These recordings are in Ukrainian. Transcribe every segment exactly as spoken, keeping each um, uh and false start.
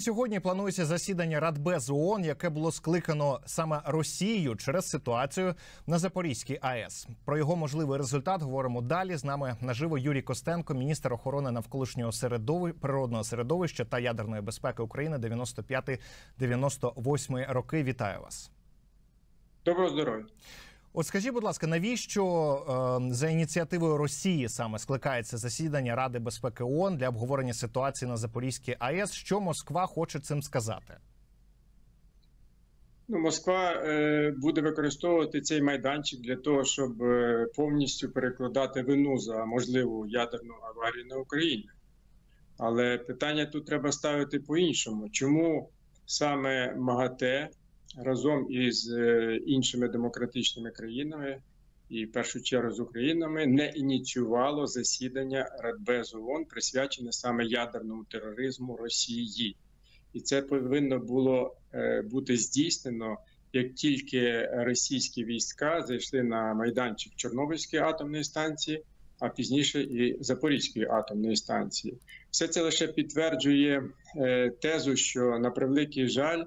Сьогодні планується засідання Радбезу ООН, яке було скликано саме Росією через ситуацію на Запорізькій АЕС. Про його можливий результат говоримо далі. З нами наживо Юрій Костенко, міністр охорони навколишнього середовища, природного середовища та ядерної безпеки України дев'яносто п'ятий - дев'яносто восьмий роки. Вітаю вас. Доброго здоров'я. От скажіть, будь ласка, навіщо е, за ініціативою Росії саме скликається засідання Ради безпеки ООН для обговорення ситуації на Запорізькій АЕС? Що Москва хоче цим сказати? Ну, Москва е, буде використовувати цей майданчик для того, щоб е, повністю перекладати вину за можливу ядерну аварію на Україні. Але питання тут треба ставити по-іншому. Чому саме МАГАТЕ разом із е, іншими демократичними країнами, і в першу чергу з Українами, не ініціювало засідання Радбезу ООН, присвячене саме ядерному тероризму Росії? І це повинно було е, бути здійснено, як тільки російські війська зайшли на майданчик Чорнобильської атомної станції, а пізніше і Запорізької атомної станції. Все це лише підтверджує е, тезу, що, на превеликий жаль,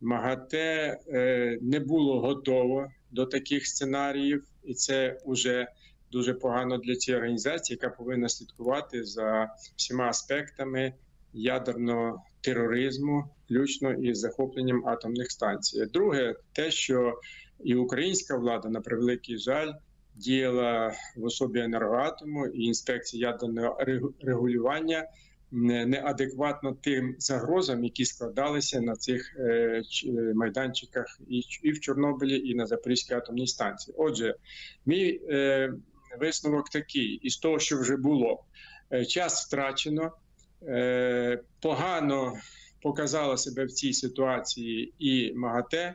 МАГАТЕ е, не було готово до таких сценаріїв, і це вже дуже погано для цієї організації, яка повинна слідкувати за всіма аспектами ядерного тероризму, включно із захопленням атомних станцій. Друге, те, що і українська влада, на превеликий жаль, діяла в особі Енергоатому і інспекції ядерного регулювання неадекватно тим загрозам, які складалися на цих е, майданчиках і, і в Чорнобилі, і на Запорізькій атомній станції. Отже, мій е, висновок такий, із того, що вже було. Е, час втрачено, е, погано показала себе в цій ситуації і МАГАТЕ,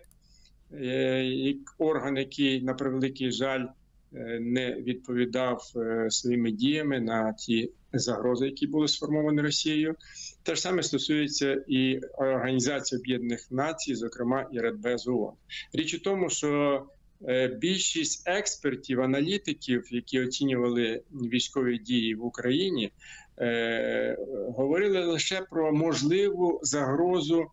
е, як орган, який, на превеликий жаль, не відповідав е, своїми діями на ті загрози, які були сформовані Росією. Те ж саме стосується і Організації Об'єднаних Націй, зокрема і Радбезу ООН. Річ у тому, що е, більшість експертів, аналітиків, які оцінювали військові дії в Україні, е, говорили лише про можливу загрозу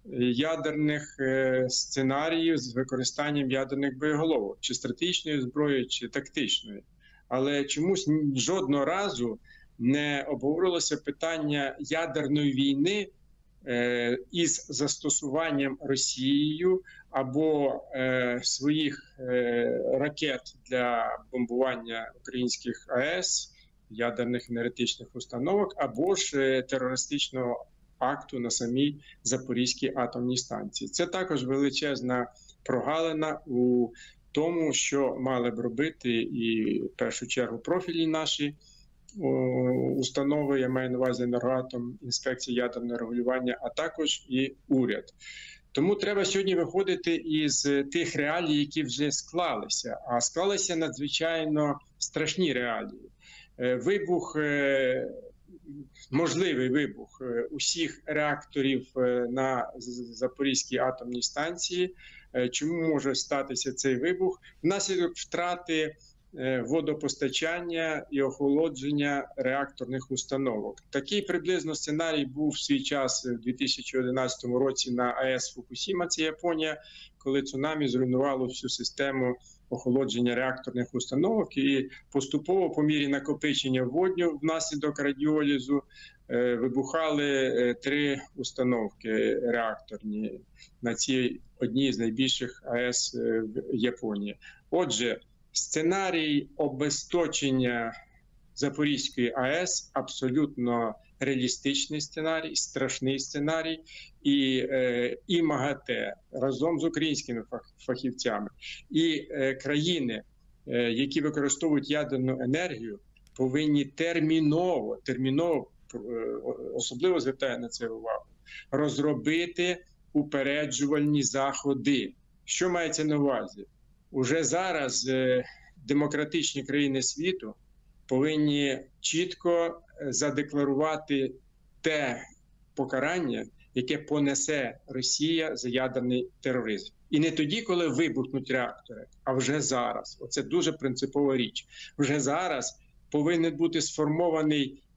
ядерних е, сценаріїв з використанням ядерних боєголовок, чи стратегічної зброї, чи тактичної. Але чомусь жодного разу не обговорилося питання ядерної війни е, із застосуванням Росією або е, своїх е, ракет для бомбування українських АЕС, ядерних енергетичних установок, або ж е, терористичного акту на самій Запорізькій атомній станції. Це також величезна прогалина у тому, що мали б робити і в першу чергу профільні наші установи, я маю на увазі Енергоатом, інспекція ядерного регулювання, а також і уряд. Тому треба сьогодні виходити із тих реалій, які вже склалися. А склалися надзвичайно страшні реалії. Вибух, можливий вибух усіх реакторів на Запорізькій атомній станції. Чому може статися цей вибух? Внаслідок втрати водопостачання і охолодження реакторних установок. Такий приблизно сценарій був в свій час у дві тисячі одинадцятому році на АЕС Фукусіма, це Японія, коли цунамі зруйнувало всю систему охолодження реакторних установок, і поступово по мірі накопичення водню внаслідок радіолізу е, вибухали е, три установки реакторні на цій одній з найбільших АЕС е, в Японії. Отже, сценарій обесточення Запорізької АЕС абсолютно реалістичний сценарій, страшний сценарій, і, е, і МАГАТЕ разом з українськими фахівцями, і е, країни, е, які використовують ядерну енергію, повинні терміново, терміново, е, особливо звертаю на це увагу, розробити упереджувальні заходи. Що мається на увазі? Уже зараз е, демократичні країни світу повинні чітко задекларувати те покарання, яке понесе Росія за ядерний тероризм. І не тоді, коли вибухнуть реактори, а вже зараз. Оце дуже принципова річ. Вже зараз повинен бути сформований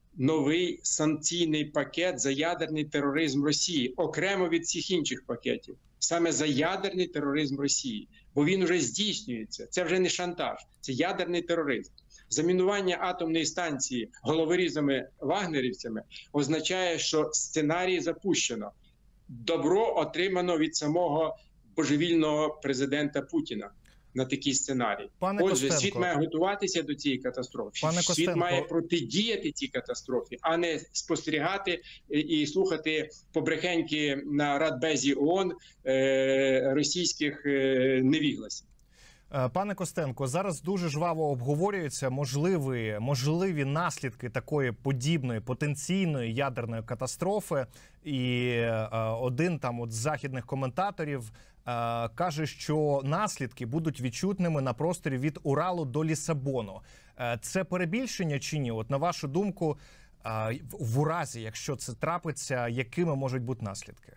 новий санкційний пакет за ядерний тероризм Росії, окремо від всіх інших пакетів. Саме за ядерний тероризм Росії. Бо він вже здійснюється. Це вже не шантаж, це ядерний тероризм. Замінування атомної станції головорізами-вагнерівцями означає, що сценарій запущено. Добро отримано від самого божевільного президента Путіна на такий сценарій. Пане Отже, Костенко, світ має готуватися до цієї катастрофи. Пане світ Костенко, має протидіяти цій катастрофі, а не спостерігати і слухати побрехеньки на Радбезі ООН е, російських е, невігласів. Пане Костенко, зараз дуже жваво обговорюються можливі, можливі наслідки такої подібної потенційної ядерної катастрофи. І е, один там от з західних коментаторів е, каже, що наслідки будуть відчутними на просторі від Уралу до Лісабону. Е, це перебільшення чи ні? От на вашу думку, е, в разі, якщо це трапиться, якими можуть бути наслідки?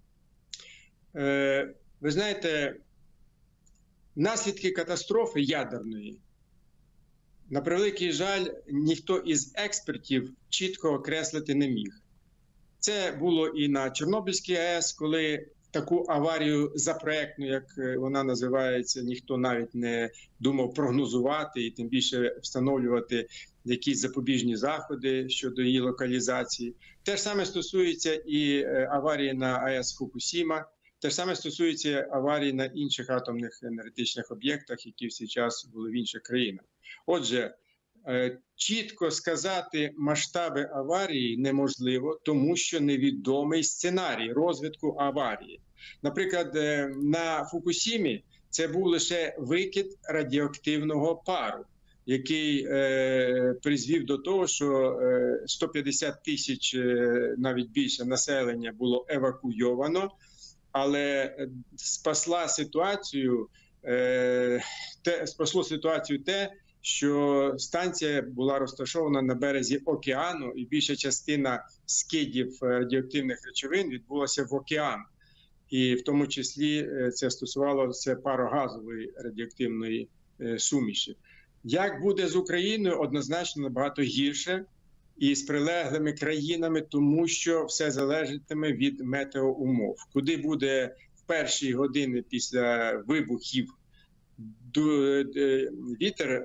Е, ви знаєте, наслідки катастрофи ядерної, на превеликий жаль, ніхто із експертів чітко окреслити не міг. Це було і на Чорнобильській АЕС, коли таку аварію запроектну, як вона називається, ніхто навіть не думав прогнозувати і тим більше встановлювати якісь запобіжні заходи щодо її локалізації. Те ж саме стосується і аварії на АЕС Фукусіма. Те ж саме стосується аварій на інших атомних енергетичних об'єктах, які в цей час були в інших країнах. Отже, чітко сказати масштаби аварії неможливо, тому що невідомий сценарій розвитку аварії. Наприклад, на Фукусімі це був лише викид радіоактивного пару, який е, призвів до того, що е, сто п'ятдесят тисяч, е, навіть більше населення було евакуйовано. Але спасла ситуацію, е, те, спасло ситуацію те, що станція була розташована на березі океану, і більша частина скидів радіоактивних речовин відбулася в океан. І в тому числі це стосувалося парогазової радіоактивної е, суміші. Як буде з Україною, однозначно набагато гірше. І з прилеглими країнами, тому що все залежатиме від метеоумов. Куди буде в перші години після вибухів вітер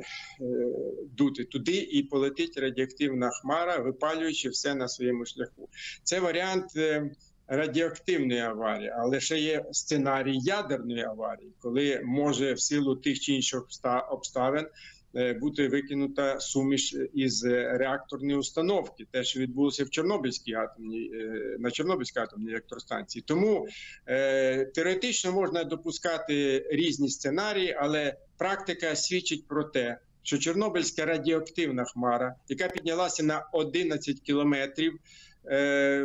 дути, туди і полетить радіоактивна хмара, випалюючи все на своєму шляху. Це варіант радіоактивної аварії, але ще є сценарій ядерної аварії, коли може в силу тих чи інших обставин бути викинута суміш із реакторної установки, те, що відбулося в Чорнобильській атомній, на Чорнобильській атомній електростанції. Тому е, теоретично можна допускати різні сценарії, але практика свідчить про те, що Чорнобильська радіоактивна хмара, яка піднялася на одинадцять кілометрів, е,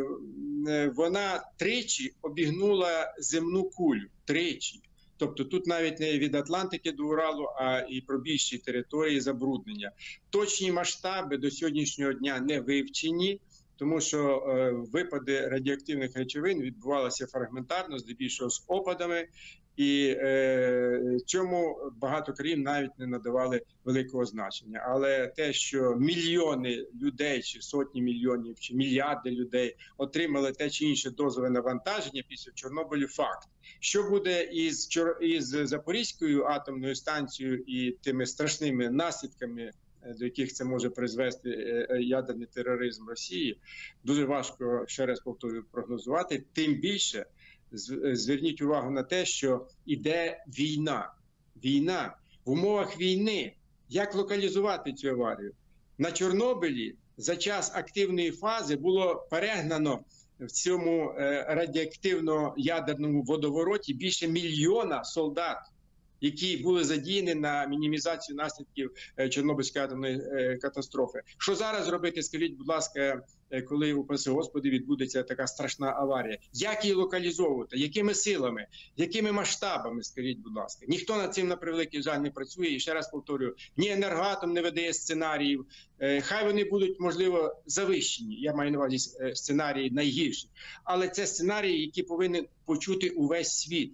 вона тричі обігнула земну кулю. Тричі. Тобто тут навіть не від Атлантики до Уралу, а і про більші території забруднення. Точні масштаби до сьогоднішнього дня не вивчені, тому що е, випади радіоактивних речовин відбувалися фрагментарно, здебільшого з опадами, і е, цьому багато країн навіть не надавали великого значення. Але те, що мільйони людей, чи сотні мільйонів, чи мільярди людей отримали те чи інше дозове навантаження після Чорнобилю, факт. Що буде із, із Запорізькою атомною станцією і тими страшними наслідками, до яких це може призвести ядерний тероризм Росії, дуже важко, ще раз повторюю, прогнозувати. Тим більше, зверніть увагу на те, що іде війна. Війна. В умовах війни. Як локалізувати цю аварію? На Чорнобилі за час активної фази було перегнано в цьому радіоактивно-ядерному водовороті більше мільйона солдат, які були задіяні на мінімізацію наслідків Чорнобильської атомної катастрофи. Що зараз робити, скажіть, будь ласка, коли, упаси Господи, відбудеться така страшна аварія? Як її локалізовувати? Якими силами? Якими масштабами, скажіть, будь ласка? Ніхто над цим, на превеликий жаль, не працює. І ще раз повторюю, ні Енергоатом не видає сценаріїв. Хай вони будуть, можливо, завищені. Я маю на увазі сценарії найгірші. Але це сценарії, які повинен почути увесь світ.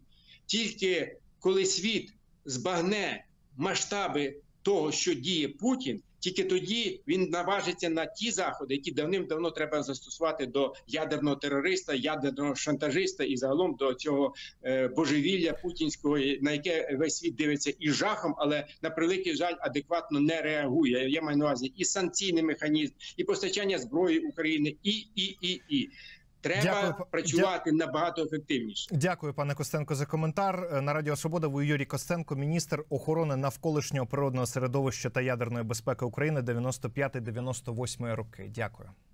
Тільки коли світ збагне масштаби того, що діє Путін, Тільки тоді він наважиться на ті заходи, які давним-давно треба застосувати до ядерного терориста, ядерного шантажиста і загалом до цього е, божевілля путінського, на яке весь світ дивиться і жахом, але на превеликий жаль адекватно не реагує. Я маю на увазі і санкційний механізм, і постачання зброї України, і, і, і, і. Треба Дякую. працювати Дя... набагато ефективніше. Дякую, пане Костенко, за коментар. На Радіо Свобода ви Юрій Костенко, міністр охорони навколишнього природного середовища та ядерної безпеки України дев'яносто п'ятої - дев'яносто восьмої роки. Дякую.